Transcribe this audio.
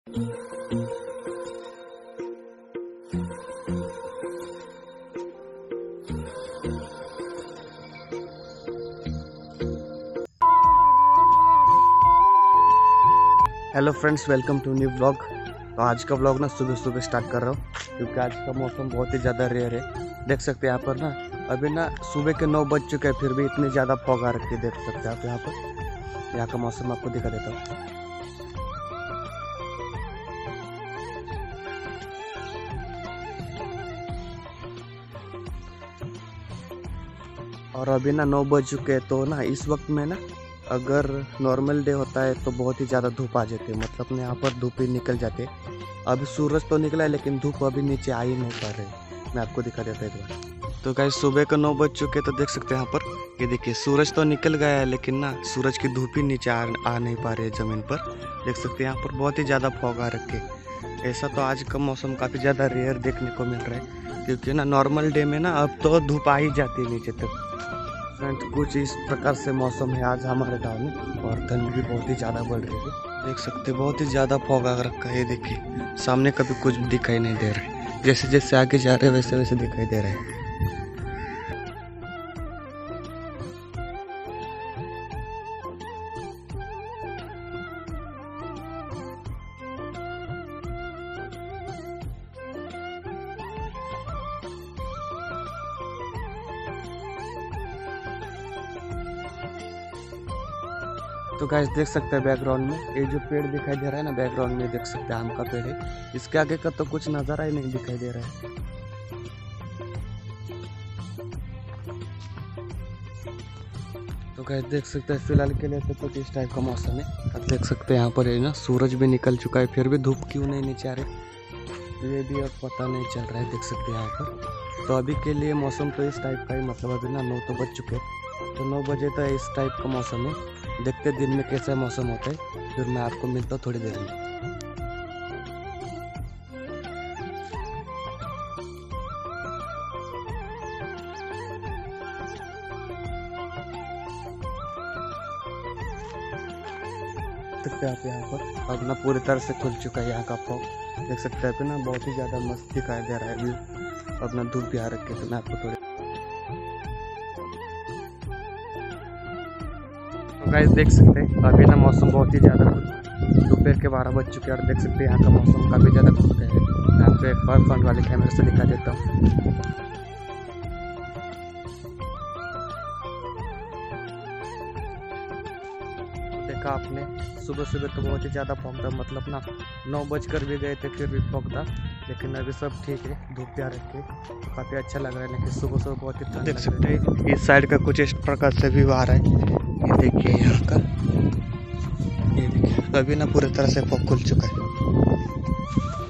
Hello friends, welcome to new vlog. तो आज का व्लॉग ना सुबह सुबह स्टार्ट कर रहा हूँ क्योंकि आज का मौसम बहुत ही ज़्यादा रेयर है। देख सकते हैं यहाँ पर ना अभी ना सुबह के 9 बज चुके हैं, फिर भी इतनी ज़्यादा फॉग आ रखी है। देख सकते हैं आप यहाँ पर। यहाँ का मौसम आपको दिखा देता हूँ। और अभी ना 9 बज चुके हैं, तो ना इस वक्त में ना अगर नॉर्मल डे होता है तो बहुत ही ज़्यादा धूप आ जाती है, मतलब यहाँ पर धूप ही निकल जाती है। अभी सूरज तो निकला है लेकिन धूप अभी नीचे आ ही नहीं पा रही। मैं आपको दिखा देता एक बार। तो गाइस सुबह के 9 बज चुके हैं, तो देख सकते हैं यहाँ पर। ये देखिए सूरज तो निकल गया है लेकिन ना सूरज की धूप ही नीचे आ नहीं पा रही है ज़मीन पर। देख सकते हैं यहाँ पर बहुत ही ज़्यादा फॉग आ रखे है। ऐसा तो आज का मौसम काफ़ी ज़्यादा रेयर देखने को मिल रहा है क्योंकि ना नॉर्मल डे में ना अब तो धूप आ ही जाती है नीचे तक। फ्रेंड्स कुछ इस प्रकार से मौसम है आज हमारे गांव में, और ठंड भी बहुत ही ज़्यादा बढ़ रही है। देख सकते हैं बहुत ही ज़्यादा फॉग आ रखा है। देखिए सामने कभी कुछ दिखाई नहीं दे रहा है, जैसे जैसे आगे जा रहे हैं वैसे वैसे दिखाई दे रहे हैं। तो गाइस देख सकते हैं बैकग्राउंड में ये जो पेड़ दिखाई दे रहा है ना, बैकग्राउंड में देख सकते हैं आम का पेड़ है। इसके आगे का तो कुछ नज़ारा ही नहीं दिखाई दे रहा है। तो गाइस देख सकते हैं फिलहाल के लिए तो कुछ इस टाइप का मौसम है। अब देख सकते हैं यहाँ पर है ना सूरज भी निकल चुका है, फिर भी धूप क्यों नहीं नीचे आ रही ये भी अब पता नहीं चल रहा है। देख सकते हैं यहाँ पर। तो अभी के लिए मौसम तो इस टाइप का ही, मतलब अभी ना 9 तो बज चुके हैं, तो 9 बजे तो इस टाइप का मौसम है। देखते दिन में कैसा मौसम होता है, फिर मैं आपको मिलता हूँ थोड़ी देर में। देखते हैं आप यहाँ पर अब ना पूरी तरह से खुल चुका है यहाँ का फॉग। देख सकते हैं ना बहुत ही ज़्यादा मस्त दिखाई दे रहा है व्यू। अब ना धूप भी आ रखी है, तो मैं आपको थोड़ी गाइस देख सकते हैं अभी ना मौसम बहुत ही ज़्यादा दोपहर के 12 बज चुके हैं, और देख सकते हैं यहाँ का मौसम काफ़ी ज़्यादा खुल गया है। मैं आपको एक बार फ्रंट वाले कैमरे से दिखा देता हूँ। देखा आपने सुबह सुबह तो बहुत ही ज़्यादा फॉग था, मतलब ना 9 बजकर भी गए थे फिर भी फॉग था, लेकिन अभी सब ठीक है। धूप भी आ रखी है, काफ़ी अच्छा लग रहा है, लेकिन सुबह सुबह बहुत ही ठंड। देख सकते हैं इस साइड का कुछ इस प्रकार से व्यू आ रहा है। ये देखिए यहाँ का, ये देखिए अभी ना पूरी तरह से फॉग खुल चुका है।